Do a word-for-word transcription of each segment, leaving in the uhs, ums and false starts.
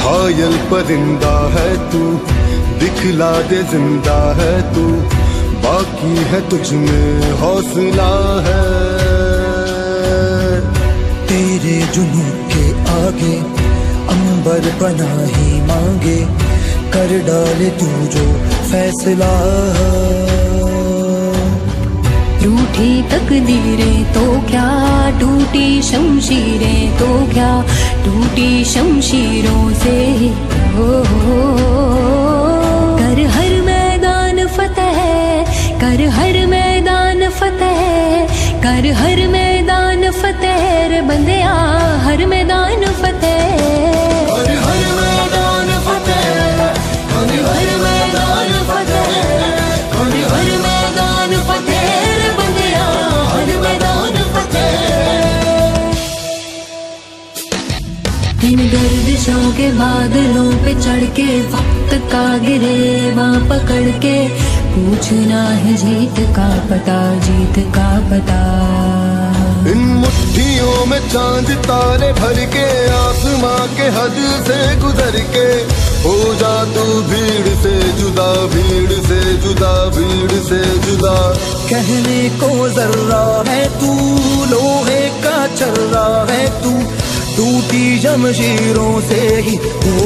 घायल परिंदा है तू, दिखला दे जिंदा है तू, बाकी है तुझ में हौसला है। तेरे जुनून के आगे अंबर बना ही मांगे, कर डाले तू जो फैसला। रूठी तकदीरें तो क्या, टूटी शमशीरें तो क्या, टूटी शमशीरों से ही हो, हो, कर हर मैदान फतेह, कर हर मैदान फतेह, कर हर मैदान फतेह रे बंदिया, हर मैदान फतेह, हर हर मैदान फतेह, हर हर मैदान फतेह, हर हर मैदान फतेह रे बंदिया, हर मैदान फतेह। इन गर्दिशों के बादलों पे चढ़ के वक्त का गिरेबां पकड़ के, पूछना है जीत का पता, जीत का पता। इन मुट्ठियों में चांद तारे भर के, आसमां के हद से गुजर के, हो जा तू भीड़ से जुदा, भीड़ से जुदा, भीड़ से जुदा। कहने को जर्रा है तू, लोहे का चर्रा है तू, टूटी जमशीरों से ही हो।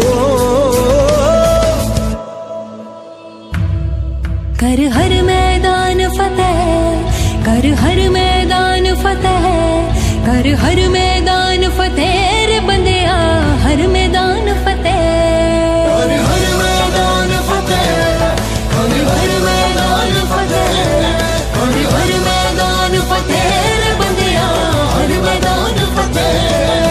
कर हर मैदान फतेह, कर हर मैदान फतेह, कर हर मैदान फतेह रे बंदिया, हर मैदान फतेह, हर हर मैदान फतेह, हर हर मैदान फतेह, हर हर मैदान फतेह रे बंदिया, हर मैदान फतेह।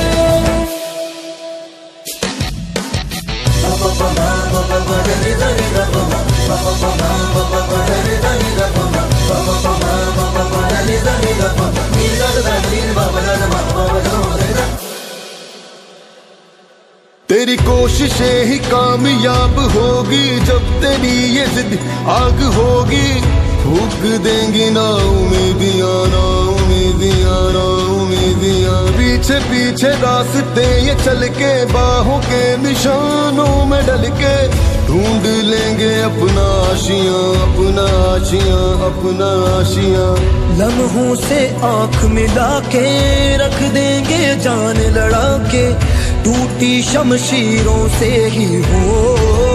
तेरी कोशिशें ही कामयाब होगी, जब तेरी ये जिद आग होगी, फूक देंगी ना उम्मीदियां, ना उम्मीदियां, ना उम्मीदियां। पीछे पीछे रास्ते ये चल के, बाहों के निशानों में डल के, ढूंढ लेंगे अपना आशियां, अपना आशियां, अपना आशियां। लम्हों से आंख मिला के रख देंगे जान लड़ा के, टूटी शमशीरों से ही हो।